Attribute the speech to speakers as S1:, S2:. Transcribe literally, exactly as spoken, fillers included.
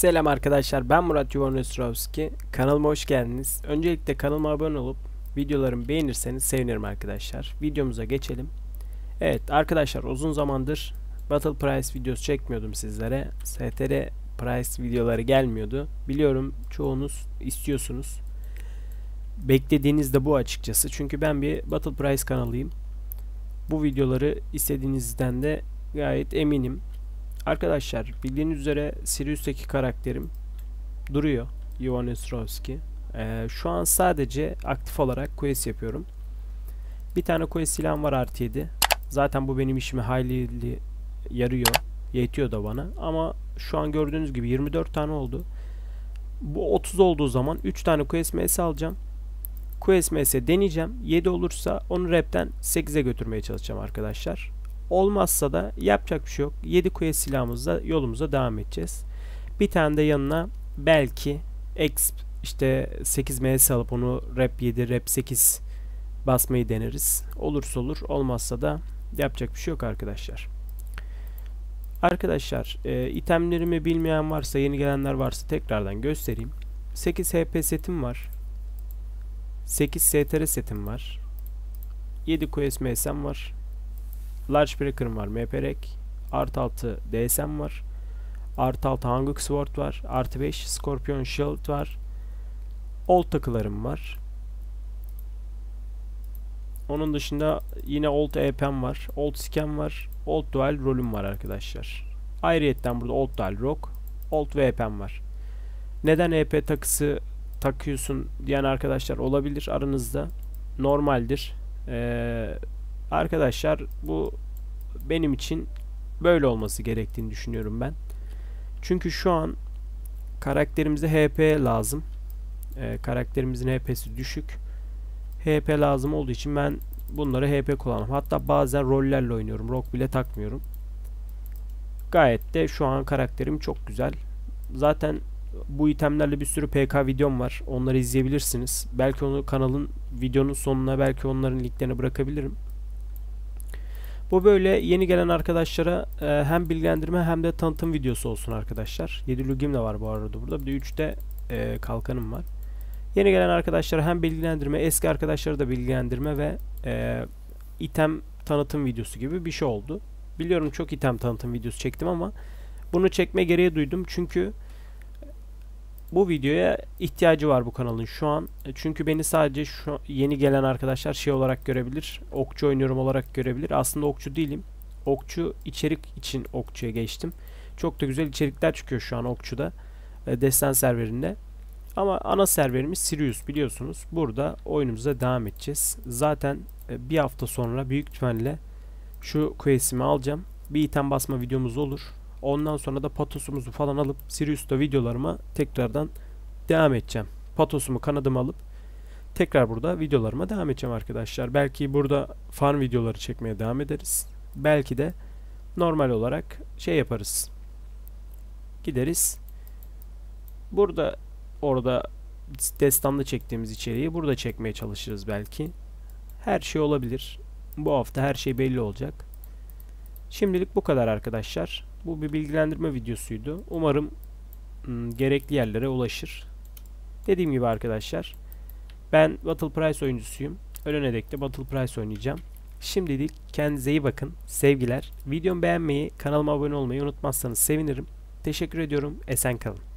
S1: Selam arkadaşlar, ben Murat Yuvan Östrovski. Kanalıma hoş geldiniz. Öncelikle kanalıma abone olup videolarımı beğenirseniz sevinirim arkadaşlar. Videomuza geçelim. Evet arkadaşlar, uzun zamandır Battle Price videosu çekmiyordum sizlere. S T R Price videoları gelmiyordu. Biliyorum çoğunuz istiyorsunuz. Beklediğiniz de bu açıkçası. Çünkü ben bir Battle Price kanalıyım. Bu videoları istediğinizden de gayet eminim. Arkadaşlar bildiğiniz üzere Sirius'taki karakterim duruyor. Yuvan Östrovski. Ee, şu an sadece aktif olarak quest yapıyorum. Bir tane quest silahım var artı yedi. Zaten bu benim işime hayli yarıyor. Yetiyor da bana. Ama şu an gördüğünüz gibi yirmi dört tane oldu. Bu otuz olduğu zaman üç tane quest M S alacağım. Quest M S deneyeceğim. yedi olursa onu rep'ten sekize götürmeye çalışacağım arkadaşlar. Olmazsa da yapacak bir şey yok. yedi quest silahımızla yolumuza devam edeceğiz. Bir tane de yanına belki X işte sekiz M S alıp onu rep yedi, rep sekiz basmayı deneriz. Olursa olur, olmazsa da yapacak bir şey yok arkadaşlar. Arkadaşlar e, itemlerimi bilmeyen varsa, yeni gelenler varsa tekrardan göstereyim. sekiz H P setim var. sekiz S T R setim var. yedi quest M S'm var. Large Breaker'ım var, M P R E K, artı altı D S M var, artı altı Hanguk Sword var, artı beş Scorpion Shield var, Old takılarım var. Onun dışında yine Old E P'm var, Old Scam var, Old Dual Roll'üm var arkadaşlar. Ayrıyetten burada Old Dual Rock, Old V P'm var. Neden E P takısı takıyorsun diyen arkadaşlar olabilir aranızda. Normaldir. Eee Arkadaşlar bu benim için böyle olması gerektiğini düşünüyorum ben. Çünkü şu an karakterimize H P lazım. Ee, karakterimizin H P'si düşük. H P lazım olduğu için ben bunları H P kullanıyorum. Hatta bazen rollerle oynuyorum. Rock bile takmıyorum. Gayet de şu an karakterim çok güzel. Zaten bu itemlerle bir sürü P K videom var. Onları izleyebilirsiniz. Belki onu kanalın videonun sonuna belki onların linklerini bırakabilirim. Bu böyle yeni gelen arkadaşlara e, hem bilgilendirme hem de tanıtım videosu olsun arkadaşlar. yedi lugim de var bu arada burada. Bir de üç de e, kalkanım var. Yeni gelen arkadaşlara hem bilgilendirme, eski arkadaşlara da bilgilendirme ve e, item tanıtım videosu gibi bir şey oldu. Biliyorum çok item tanıtım videosu çektim ama bunu çekme gereği duydum. Çünkü bu videoya ihtiyacı var bu kanalın şu an. Çünkü beni sadece şu yeni gelen arkadaşlar şey olarak görebilir. Okçu oynuyorum olarak görebilir. Aslında okçu değilim. Okçu içerik için okçuya geçtim. Çok da güzel içerikler çıkıyor şu an okçuda. Destan serverinde. Ama ana serverimiz Sirius biliyorsunuz. Burada oyunumuza devam edeceğiz. Zaten bir hafta sonra büyük ihtimalle şu quest'imi alacağım. Bir item basma videomuz olur. Ondan sonra da patosumuzu falan alıp Sirius'ta videolarıma tekrardan devam edeceğim. Patosumu kanadıma alıp tekrar burada videolarıma devam edeceğim arkadaşlar. Belki burada farm videoları çekmeye devam ederiz. Belki de normal olarak şey yaparız. Gideriz. Burada orada destanda çektiğimiz içeriği burada çekmeye çalışırız belki. Her şey olabilir. Bu hafta her şey belli olacak. Şimdilik bu kadar arkadaşlar. Bu bir bilgilendirme videosuydu. Umarım ım, gerekli yerlere ulaşır. Dediğim gibi arkadaşlar, ben Battle Price oyuncusuyum. Ölene dek de Battle Price oynayacağım. Şimdilik kendinize iyi bakın. Sevgiler. Videomu beğenmeyi, kanalıma abone olmayı unutmazsanız sevinirim. Teşekkür ediyorum. Esen kalın.